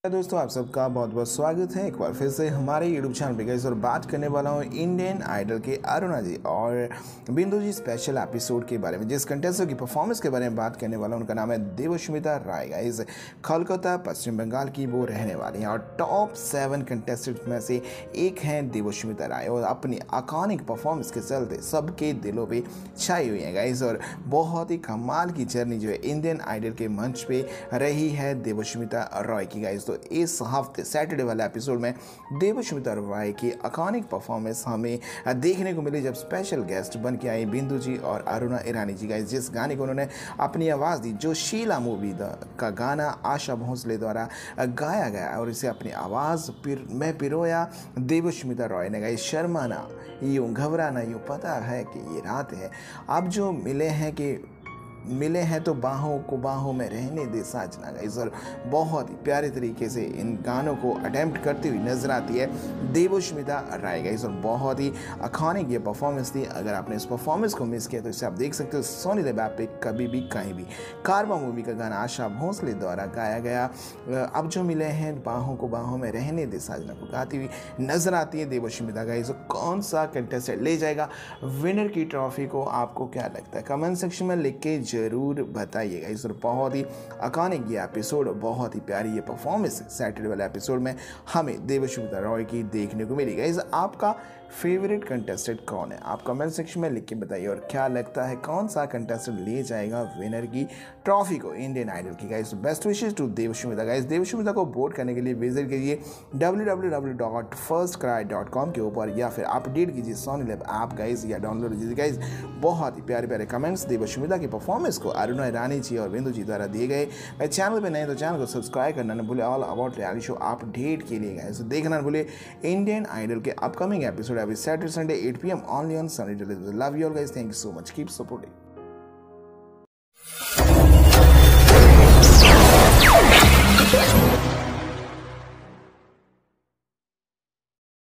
दोस्तों, आप सबका बहुत बहुत स्वागत है एक बार फिर से हमारे यूट्यूब चैनल पे गाइस। और बात करने वाला हूँ इंडियन आइडल के अरुणा जी और बिंदु जी स्पेशल एपिसोड के बारे में। जिस कंटेस्टेंट की परफॉर्मेंस के बारे में बात करने वाला हूँ उनका नाम है देवष्मिता राय गाइस। कोलकाता पश्चिम बंगाल की वो रहने वाली हैं और टॉप 7 कंटेस्टेंट में से एक हैं देवष्मिता राय। और अपनी आइकॉनिक परफॉर्मेंस के चलते सबके दिलों पर छाई हुई हैं गाइस। और बहुत ही कमाल की जर्नी जो है इंडियन आइडल के मंच पे रही है देवष्मिता रॉय की गाइस। तो इस हफ्ते सैटरडे वाले एपिसोड में देवष्मिता रॉय की आइकॉनिक परफॉर्मेंस हमें देखने को मिली जब स्पेशल गेस्ट बन के आई बिंदु जी और अरुणा ईरानी जी गाइस। जिस गाने को उन्होंने अपनी आवाज़ दी, जो शीला मूवी का गाना आशा भोसले द्वारा गाया गया और इसे अपनी आवाज़ में पिरोया देवष्मिता रॉय ने गाइस। शर्माना यूँ घबराना यूँ पता है कि ये रात है, अब जो मिले हैं तो बाहों को बाहों में रहने दे साजना गाइस। और बहुत ही प्यारे तरीके से इन गानों को अटेम्प्ट करती हुई नजर आती है देवष्मिता राय गाइस। और बहुत ही अखानिक ये परफॉर्मेंस थी। अगर आपने इस परफॉर्मेंस को मिस किया तो इसे आप देख सकते हो सोनी लिव ऐप पे कभी भी कहीं भी। कारवा मूवी का गाना आशा भोसले द्वारा गाया गया अब जो मिले हैं बाहों को बाहों में रहने दे साजना को गाती हुई नजर आती है देवष्मिता गाइस। तो कौन सा कंटेस्टेंट ले जाएगा विनर की ट्रॉफी को, आपको क्या लगता है? कमेंट सेक्शन में लिख के जरूर बताइएगा। इस बहुत ही अकानिक ये एपिसोड, बहुत ही प्यारी ये परफॉर्मेंस सैटरडे वाले एपिसोड में हमें देवष्मिता रॉय की देखने को मिली। गाइस, आपका फेवरेट कंटेस्टेंट कौन है? आप कमेंट सेक्शन में लिख के बताइए। और क्या लगता है कौन सा कंटेस्टेंट ले जाएगा विनर की ट्रॉफी को इंडियन आइडल की? Guys, best wishes to Devashmita guys. Devashmita को वोट करने के लिए विजिट कीजिए www.firstcry.com के ऊपर या फिर अपडेट कीजिए सोनी लिव ऐप गाइस या डाउनलोड कीजिए गाइस। बहुत ही प्यारे प्यारे कमेंट्स देवष्मिता की परफॉर्मेंस को अरुणा ईरानी जी और बिंदु जी द्वारा दिए गए। मैं चैनल पे नए तो चैनल को सब्सक्राइब करना न भूले। All about reality show update के लिए गाइस देखना न भूले इंडियन आइडल के upcoming episode every Saturday, Sunday, 8 p.m. only on Sunny Television. Love you all guys. Thank you so much. Keep supporting.